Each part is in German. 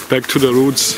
Back to the roots.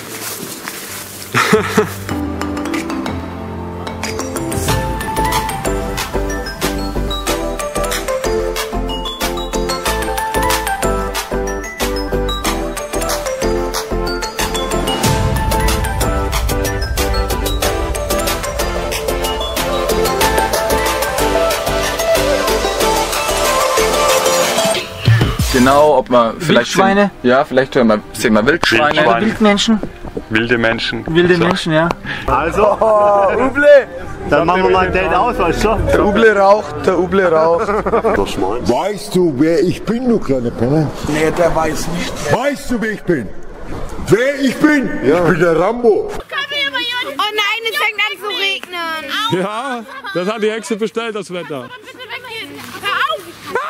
Genau, ob man vielleicht Wildschweine? Ja, vielleicht sehen wir Wildschweine. Oder Wildmenschen? Wilde Menschen. Wilde Menschen, ja. Also, Uble! Dann machen wir mal ein Date aus, weißt du? Der Uble raucht, der Uble raucht. Weißt du, wer ich bin, du kleine Penner? Nee, der weiß nicht. Weißt du, wer ich bin? Wer ich bin? Ja. Ich bin der Rambo. Oh nein, es fängt an zu regnen. Ja, das hat die Hexe bestellt, das Wetter. Bitte weggehen. Hör auf.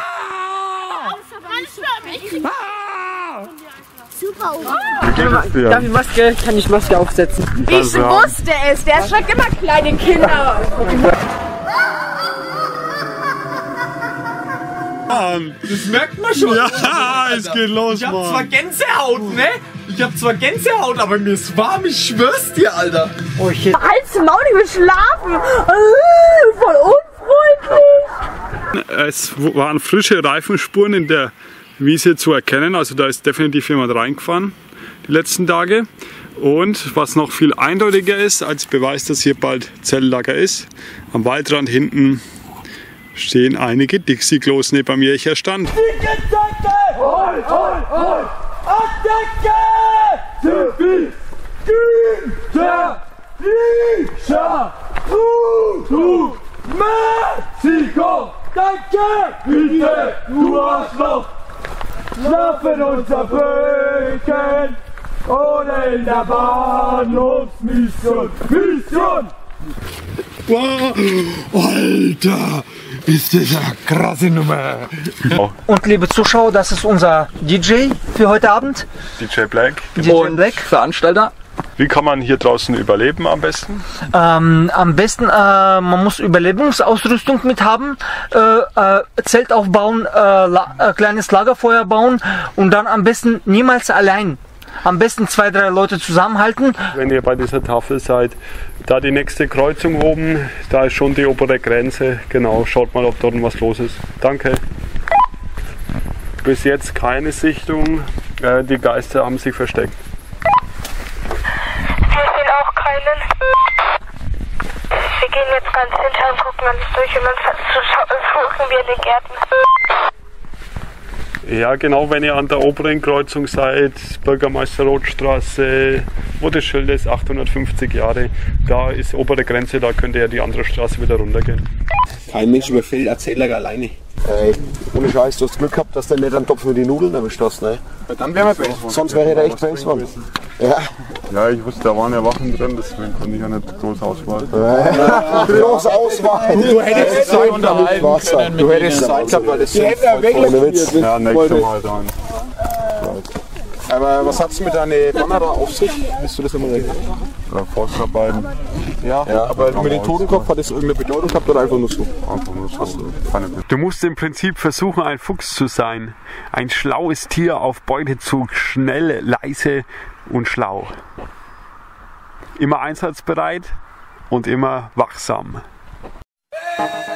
Super. Darf ich Maske? Kann ich Maske aufsetzen? Ich wusste es. Der schreckt immer kleine Kinder. Das merkt man schon. Ja, es geht los, Ich hab zwar Gänsehaut, ne? Ich hab zwar Gänsehaut, aber mir ist warm, ich schwör's dir, Alter. Oh shit. Hals, Maul, ich will schlafen. Voll unfreundlich. Es waren frische Reifenspuren in der Wiese zu erkennen, also da ist definitiv jemand reingefahren die letzten Tage. Und was noch viel eindeutiger ist, als Beweis, dass hier bald Zelllager ist, am Waldrand hinten stehen einige Dixie-Klos neben mir, ich erstand. Hoi, hoi, hoi! Attacke! Zivil! Güter! Fischer! Mexiko! Danke! Bitte! Du Arschloch! Schlafen unser Völken! Ohne in der Bahnhofsmission! Mission! Wow, Alter, ist das eine krasse Nummer. Und liebe Zuschauer, das ist unser DJ für heute Abend. DJ Black. DJ Und Black. Veranstalter. Wie kann man hier draußen überleben am besten? Am besten, man muss Überlebungsausrüstung mit haben, Zelt aufbauen, kleines Lagerfeuer bauen und dann am besten niemals allein. Am besten 2, 3 Leute zusammenhalten. Wenn ihr bei dieser Tafel seid, da die nächste Kreuzung oben, da ist schon die obere Grenze. Genau, schaut mal, ob dort was los ist. Danke. Bis jetzt keine Sichtung, die Geister haben sich versteckt. Wir sehen auch keinen. Wir gehen jetzt ganz hinter und gucken alles durch und dann suchen wir die Gärten. Ja, genau, wenn ihr an der oberen Kreuzung seid, Bürgermeister-Roth-Straße, wo das Schild ist, 850 Jahre, da ist obere Grenze, da könnt ihr die andere Straße wieder runtergehen. Kein Mensch überfällt Erzähler alleine. Ey, ohne Scheiß, du hast Glück gehabt, dass du nicht einen Topf für die Nudeln erwischt hast, ne? Ja, dann wären wir best. Sonst wäre der echt best geworden. Ja. Ja, ich wusste, da waren ja Wachen drin, deswegen konnte ich ja nicht groß Auswahl. Groß Auswahl. Du hättest Zeit unterhalten können. Du hättest Zeit gehabt, weil das Die hätten ja ohne Witz. Ja, nächstes Mal dann. Aber was hat's mit deiner Banner da auf sich? Willst du das nochmal reden? Forstarbeiten. Ja, aber mit dem Totenkopf hat das irgendeine Bedeutung gehabt oder einfach nur so? Einfach nur so. Du musst im Prinzip versuchen, ein Fuchs zu sein. Ein schlaues Tier auf Beutezug, schnell, leise und schlau. Immer einsatzbereit und immer wachsam.